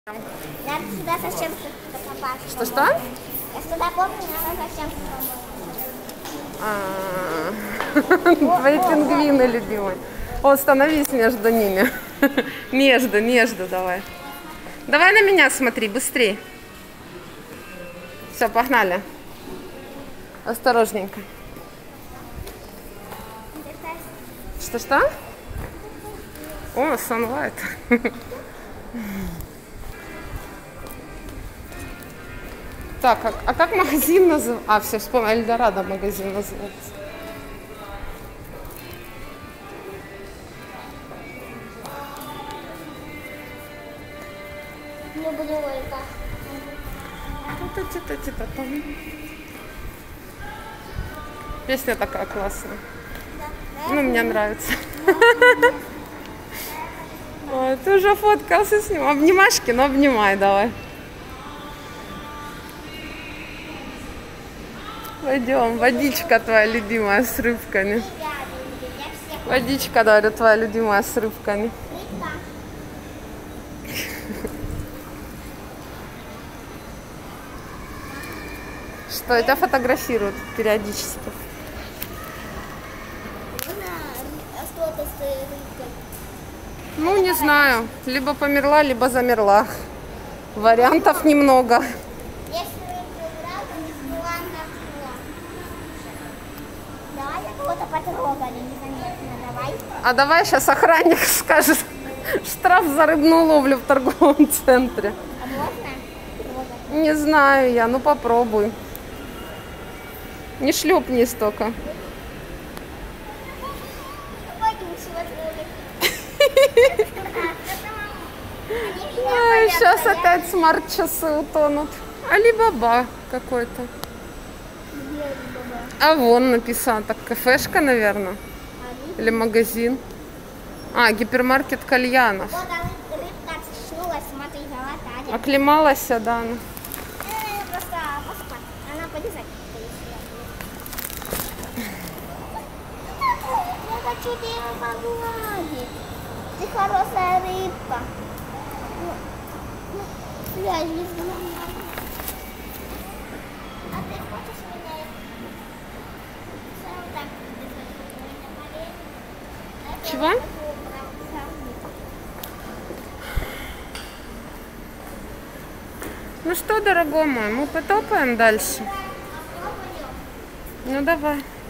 Надо сюда совсем попасть. Что-что? Я сюда помню, надо совсем помочь. Твои пингвины любимые. О, становись между ними. Между давай. Давай на меня смотри, быстрее. Все, погнали. Осторожненько. Что-что? О, Sunlight. Так, а как магазин называется? А, все, вспомнил, Эльдорадо магазин называется. Не буду это. Там. Песня такая классная. Ну, мне нравится. Ой, ты уже фоткался с ним. Обнимашки, но обнимай давай. Пойдем, водичка твоя любимая с рыбками. Водичка, говорю, твоя любимая с рыбками. Что, это фотографируют периодически. Ну, не знаю. Либо померла, либо замерла. Вариантов немного. Давай я кого-то потрогали незаметно, давай. А давай сейчас охранник скажет штраф за рыбную ловлю в торговом центре. А можно? Не знаю я, ну попробуй. Не шлепнись только. Сейчас опять смарт-часы утонут. Алибаба какой-то. А вон написано, так кафешка, наверное. Или магазин. А, гипермаркет кальянов. Вот рыбка очнулась, смотри, золотая. Оклемалась, да, она. Просто поспать. Она полезать. Я хочу тебя погладить. Ты хорошая рыбка. Я не знаю. А ты хочешь меня? Чего? Ну что, дорогой мой, мы потопаем дальше? Ну давай.